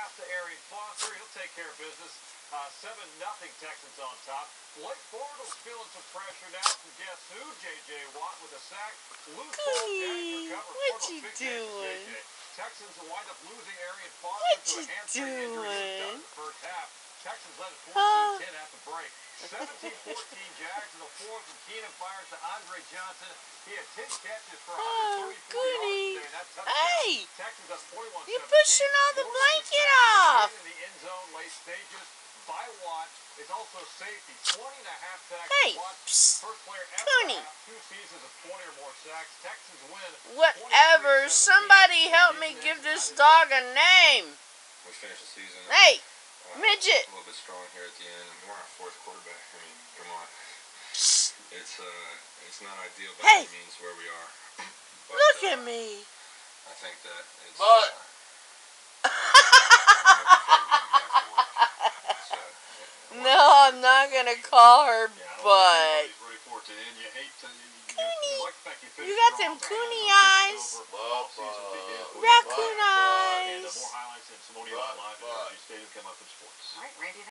pass to Arian Foster. He'll take care of business. 7-0 Texans on top. Blake Bortles feeling some pressure now from guess who? J.J. Watt with a sack. Loose ball, Jags recover. What you doing? Texans will wind up losing Arian Foster to a hamstring injury. He was done in the first half. Texans led at 14-10 at the break. 17-14 Jags in the fourth, and Keenum fires to Andre Johnson. He had 10 catches for 134 yards today. That touchdown. Hey, Texans up 41-17. you're pushing all the blanket off. In the end zone, late stages by Watt. It's also safety. 20.5 sacks. Hey, First player ever to have 2 seasons of 20 or more sacks. Texans win. Whatever. Somebody help me give this dog a name. We finished the season. Hey, midget. A little bit strong here at the end, and we're our 4th quarterback. I mean, come on. It's not ideal by any means where we are. But, look at me. I think that it's. No, I'm not gonna call her butt. You got them cooney eyes. Raccoon eyes. And more highlights and some more online at Stadium come up in sports. All right, Randy.